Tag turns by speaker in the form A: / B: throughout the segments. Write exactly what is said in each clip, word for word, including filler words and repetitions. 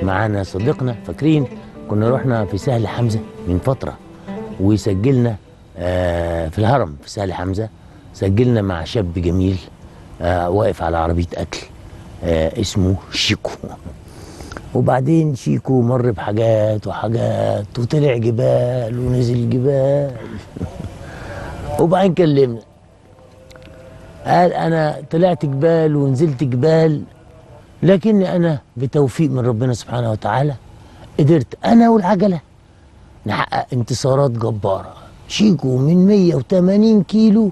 A: معانا صديقنا، فاكرين كنا رحنا في سهل حمزه من فتره وسجلنا آه في الهرم في سهل حمزه، سجلنا مع شاب جميل آه واقف على عربيه اكل آه اسمه شيكو. وبعدين شيكو مر بحاجات وحاجات وطلع جبال ونزل جبال وبعدين كلمنا قال انا طلعت جبال ونزلت جبال، لكني انا بتوفيق من ربنا سبحانه وتعالى قدرت انا والعجله نحقق انتصارات جباره. شيكو من مية وتمانين كيلو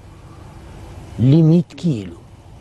A: ل مية كيلو.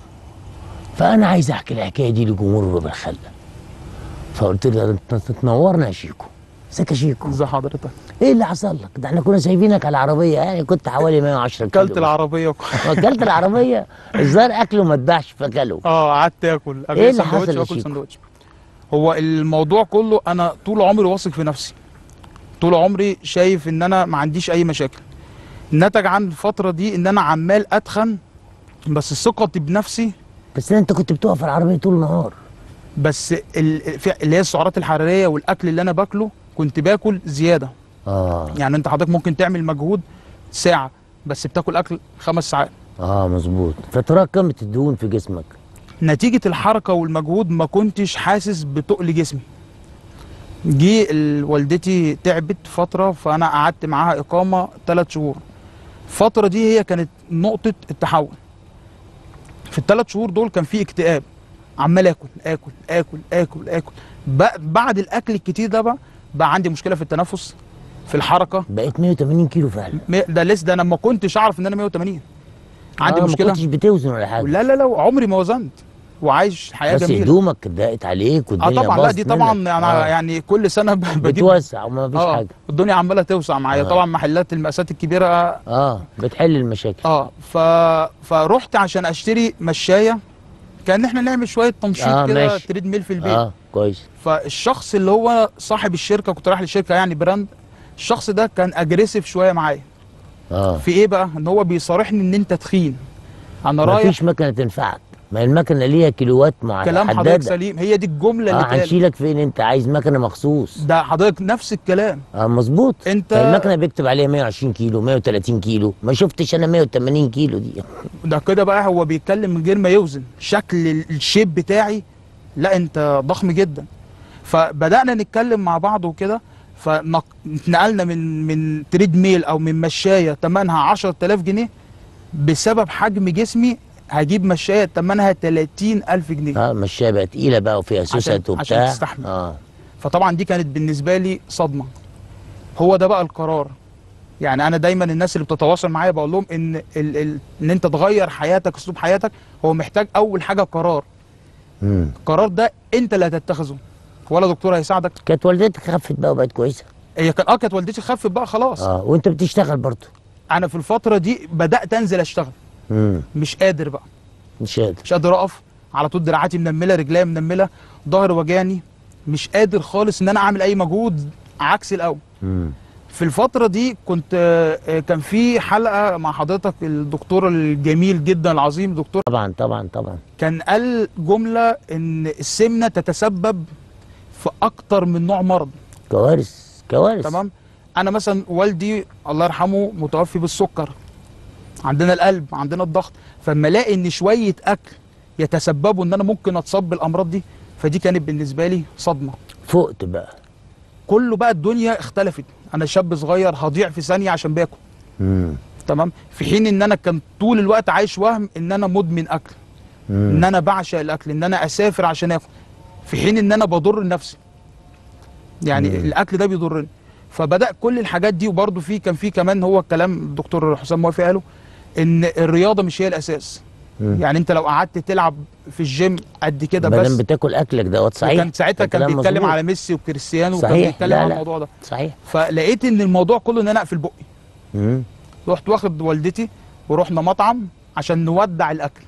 A: فانا عايز احكي الحكايه دي لجمهور ربع الخله. فقلت له انت تنورنا يا شيكو. ازيك يا شيكو؟
B: ازي حضرتك؟
A: ايه اللي حصل لك؟ ده احنا كنا شايفينك على العربيه، يعني كنت حوالي مية وعشرة كيلو.
B: اكلت العربيه
A: اكلت العربيه؟ الظاهر اكله ما اتباعش فاكله.
B: اه قعدت اكل
A: ايه اللي حصل يا
B: اكل
A: شيكو؟
B: سندوتش. هو الموضوع كله انا طول عمري واثق في نفسي، طول عمري شايف ان انا ما عنديش اي مشاكل. نتج عن الفتره دي ان انا عمال اتخن، بس ثقتي بنفسي.
A: بس انت كنت بتقف على العربيه طول النهار.
B: بس اللي هي السعرات الحراريه والاكل اللي انا باكله كنت باكل زياده.
A: اه
B: يعني انت حضرتك ممكن تعمل مجهود ساعه بس بتاكل اكل خمس ساعات.
A: اه مظبوط. فتراكمت الدهون في جسمك.
B: نتيجه الحركه والمجهود ما كنتش حاسس بتقل جسمي. جه والدتي تعبت فتره، فانا قعدت معاها اقامه ثلاث شهور. الفتره دي هي كانت نقطه التحول. في الثلاث شهور دول كان في اكتئاب، عمال اكل اكل اكل اكل اكل. بعد الاكل الكتير ده بقى بقى عندي مشكله في التنفس، في الحركه.
A: بقيت مية وتمانين كيلو فعلا.
B: ده لسه، ده انا ما كنتش اعرف ان انا مية وتمانين. عندي
A: آه
B: مشكله.
A: ما كنتش بتوزن ولا حاجه؟
B: لا لا لا، عمري ما وزنت وعايش حياه
A: بس
B: جميله.
A: بس هدومك ضاقت عليك والدنيا
B: اه طبعا. لا دي طبعا
A: منك.
B: انا
A: آه.
B: يعني كل سنه بجيب
A: بتوسع وما فيش
B: آه.
A: حاجه.
B: الدنيا عماله توسع معايا.
A: آه.
B: طبعا محلات المقاسات الكبيره
A: اه بتحل المشاكل.
B: اه ف... فرحت عشان اشتري مشايه، كان احنا نعمل شويه تنشيط
A: آه
B: كده، تريد ميل في البيت.
A: اه كويس.
B: فالشخص اللي هو صاحب الشركه، كنت رايح للشركه يعني براند، الشخص ده كان اجريسيف شويه معايا.
A: اه
B: في ايه بقى؟ ان هو بيصارحني ان انت تخين. انا رايح.
A: مفيش مكنه تنفعك، ما المكنه ليها كيلوات محدده.
B: كلام حضرتك سليم، هي دي الجمله اللي
A: اه هنشيلك فين؟ انت عايز مكنه مخصوص.
B: ده حضرتك نفس الكلام.
A: اه مظبوط.
B: انت
A: المكنه بيكتب عليها مية وعشرين كيلو مية وتلاتين كيلو، ما شفتش انا مية وتمانين كيلو دي.
B: ده كده بقى هو بيتكلم من غير ما يوزن. شكل الشيب بتاعي، لا انت ضخم جدا. فبدانا نتكلم مع بعض وكده، فنقلنا من من تريد ميل او من مشايه ثمنها عشرة آلاف جنيه، بسبب حجم جسمي هجيب مشايه ثمنها تلاتين ألف جنيه.
A: اه مشايه بقى تقيله بقى وفيها سوست وبتاع
B: عشان تستحمل.
A: اه
B: فطبعا دي كانت بالنسبه لي صدمه. هو ده بقى القرار. يعني انا دايما الناس اللي بتتواصل معايا بقول لهم ان ال ال ان انت تغير حياتك، اسلوب حياتك، هو محتاج اول حاجه قرار.
A: امم
B: القرار ده انت اللي هتتخذه، ولا دكتور هيساعدك.
A: كانت والدتك خفت بقى وبقت كويسه؟
B: هي كان اه كانت والدتي خفت بقى خلاص.
A: اه وانت بتشتغل برضه؟
B: انا في الفتره دي بدات انزل اشتغل.
A: امم
B: مش قادر بقى،
A: مش قادر
B: مش قادر اقف على طول، دراعاتي منمله، رجليا منمله، ظهري وجعني، مش قادر خالص ان انا اعمل اي مجهود عكس الاول.
A: امم
B: في الفتره دي كنت كان في حلقه مع حضرتك الدكتور الجميل جدا العظيم دكتور،
A: طبعا طبعا طبعا،
B: كان قال جمله ان السمنه تتسبب في اكتر من نوع مرض.
A: كوارث كوارث.
B: تمام. انا مثلا والدي الله يرحمه متوفي بالسكر، عندنا القلب، عندنا الضغط، فلما الاقي ان شويه اكل يتسببوا ان انا ممكن اتصاب بالامراض دي، فدي كانت بالنسبه لي صدمه.
A: فقت بقى
B: كله بقى الدنيا اختلفت. انا شاب صغير هضيع في ثانيه عشان باكل.
A: امم
B: تمام. في حين ان انا كان طول الوقت عايش وهم ان انا مدمن اكل،
A: مم.
B: ان انا بعشق الاكل، ان انا اسافر عشان اكل، في حين ان انا بضر نفسي. يعني
A: مم.
B: الاكل ده بيضرني. فبدا كل الحاجات دي. وبرده في كان في كمان هو الكلام الدكتور حسام موافي قاله ان الرياضه مش هي الاساس.
A: مم.
B: يعني انت لو قعدت تلعب في الجيم قد كده بس،
A: ما دام بتاكل اكلك دوت صحيح.
B: كان ساعتها كان بيتكلم مظبوط على ميسي وكريستيانو، وكان بيتكلم على الموضوع ده
A: صحيح.
B: فلقيت ان الموضوع كله ان انا اقفل بقي.
A: امم
B: رحت واخد والدتي ورحنا مطعم عشان نودع الاكل.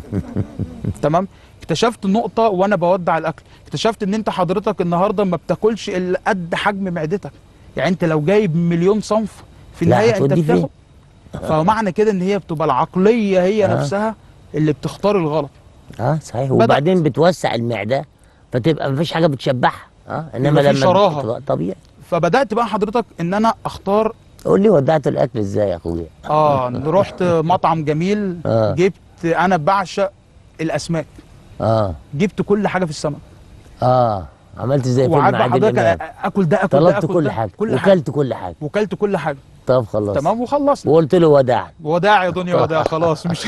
B: تمام. اكتشفت نقطه وانا بودع الاكل، اكتشفت ان انت حضرتك النهارده ما بتاكلش الا قد حجم معدتك. يعني انت لو جايب مليون صنف في النهايه انت بتاخد. فمعنى كده ان هي بتبقى العقليه هي آه. نفسها اللي بتختار الغلط.
A: اه صحيح. وبعدين بتوسع المعده فتبقى مفيش حاجه بتشبعها. اه انما
B: يبقى في
A: لما
B: شراهة.
A: بتبقى طبيعي.
B: فبدات بقى حضرتك ان انا اختار.
A: قول لي ودعت الاكل ازاي يا اخويا؟
B: اه رحت مطعم جميل.
A: آه.
B: جبت، انا بعشق الاسماك،
A: اه
B: جبت كل حاجه في السمك.
A: اه عملت زي فيلم
B: وقعدت
A: عادل
B: حضرتك
A: امام،
B: اكل ده اكل ده
A: طلبت
B: اكل
A: كل
B: ده
A: حاجه
B: كل حاجه،
A: وكلت كل حاجه.
B: وكلت كل حاجه.
A: طب خلاص.
B: تمام وخلصنا.
A: وقلت له وداع.
B: وداع يا دنيا وداع خلاص مش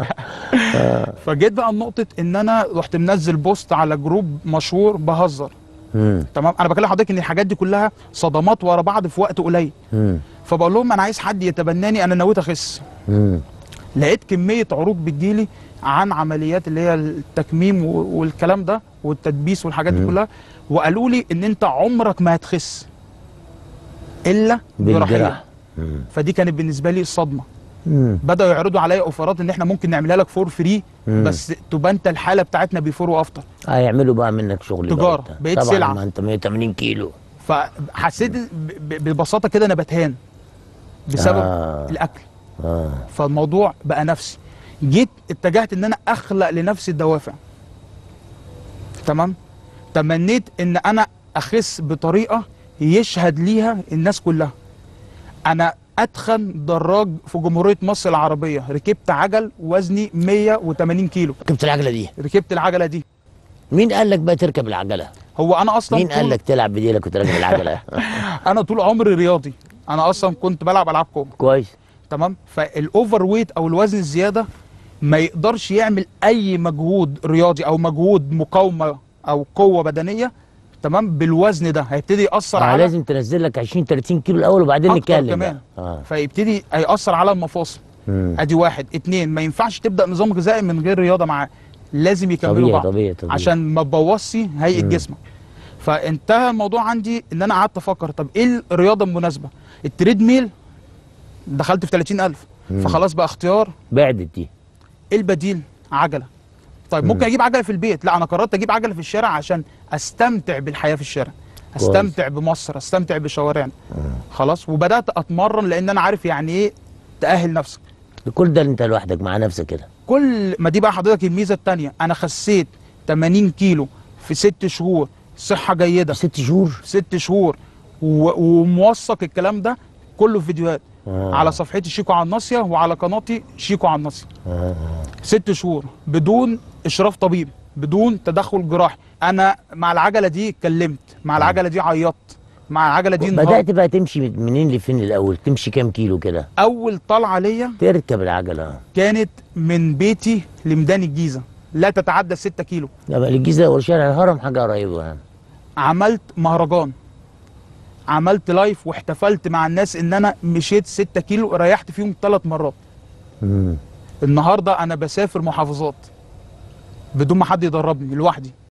B: فجيت بقى نقطه ان انا رحت منزل بوست على جروب مشهور بهزر.
A: امم
B: تمام، انا بكلم حضرتك ان الحاجات دي كلها صدمات ورا بعض في وقت قليل.
A: امم
B: فبقول لهم انا عايز حد يتبناني، انا نويت اخس.
A: امم
B: لقيت كميه عروض بتجيلي عن عمليات اللي هي التكميم و- والكلام ده والتدبيس والحاجات دي
A: مم.
B: كلها، وقالوا لي ان انت عمرك ما هتخس الا جراحيا.
A: بالجراح. امم
B: فدي كانت بالنسبه لي صدمه.
A: امم
B: بداوا يعرضوا عليا اوفرات ان احنا ممكن نعملها لك فور فري،
A: مم.
B: بس تبقى انت الحاله بتاعتنا بيفور وافتر.
A: هيعملوا بقى منك شغل بقى
B: تجارة،
A: وبتاع.
B: بقيت
A: طبعا
B: سلعة.
A: ما انت مية وتمانين كيلو.
B: فحسيت ب- ب- ببساطه كده انا بتهان بسبب
A: آه.
B: الاكل.
A: اه
B: فالموضوع بقى نفسي. جيت اتجهت ان انا اخلق لنفسي الدوافع. تمام. تمنيت ان انا اخس بطريقه يشهد ليها الناس كلها. انا اتخن دراج في جمهوريه مصر العربيه، ركبت عجل وزني مية وتمانين كيلو.
A: ركبت العجله دي؟
B: ركبت العجله دي.
A: مين قال لك بقى تركب العجله؟
B: هو انا اصلا
A: مين قال
B: طول-
A: لك تلعب بديلك وتركب العجله؟
B: انا طول عمري رياضي. انا اصلا كنت بلعب العاب قوه.
A: كويس.
B: تمام. فالاوفر ويت او الوزن الزياده ما يقدرش يعمل اي مجهود رياضي او مجهود مقاومه او قوه بدنيه. تمام. بالوزن ده هيبتدي ياثر
A: آه
B: على
A: لازم تنزل لك عشرين تلاتين كيلو الاول وبعدين
B: أكتر
A: نتكلم
B: كمان.
A: بقى. اه
B: فيبتدي هيأثر على المفاصل.
A: مم.
B: ادي واحد. اتنين، ما ينفعش تبدا نظام غذائي من غير رياضه معاه، لازم يكملوا
A: طبيعي
B: بعض
A: طبيعي طبيعي.
B: عشان ما تبوظش هيئه
A: مم.
B: جسمك. فانتهى الموضوع عندي ان انا قعدت افكر طب ايه الرياضه المناسبه. التريد ميل دخلت في تلاتين ألف،
A: مم.
B: فخلاص بقى اختيار.
A: بعدت دي.
B: ايه البديل؟ عجله. طيب ممكن اجيب عجله في البيت، لا انا قررت اجيب عجله في الشارع عشان استمتع بالحياه في الشارع، استمتع بمصر، استمتع بشوارعنا. خلاص. وبدات اتمرن لان انا عارف يعني ايه تاهل نفسك.
A: كل ده انت لوحدك مع نفسك كده؟
B: كل ما دي بقى حضرتك الميزه الثانيه، انا خسيت تمانين كيلو في ست شهور، صحه جيده.
A: ست شهور؟
B: في ست شهور و- وموثق الكلام ده كله في فيديوهات.
A: آه.
B: على صفحتي شيكو على الناصيه وعلى قناتي شيكو على الناصيه.
A: آه.
B: ست شهور بدون اشراف طبيب، بدون تدخل جراحي. انا مع العجله دي اتكلمت، مع العجله دي عيطت، مع العجله دي انهارت.
A: بدأت بقى تمشي من- منين لفين الأول؟ تمشي كام كيلو كده؟
B: اول طلعه ليا
A: تركب العجلة؟
B: كانت من بيتي لميدان الجيزه، لا تتعدى ستة كيلو.
A: يبقى الجيزة وشارع الهرم حاجة قريبة يعني.
B: عملت مهرجان، عملت لايف واحتفلت مع الناس ان انا مشيت ستة كيلو، ريحت فيهم ثلاث مرات.
A: مم.
B: النهارده انا بسافر محافظات بدون ما حد يدربني، لوحدي.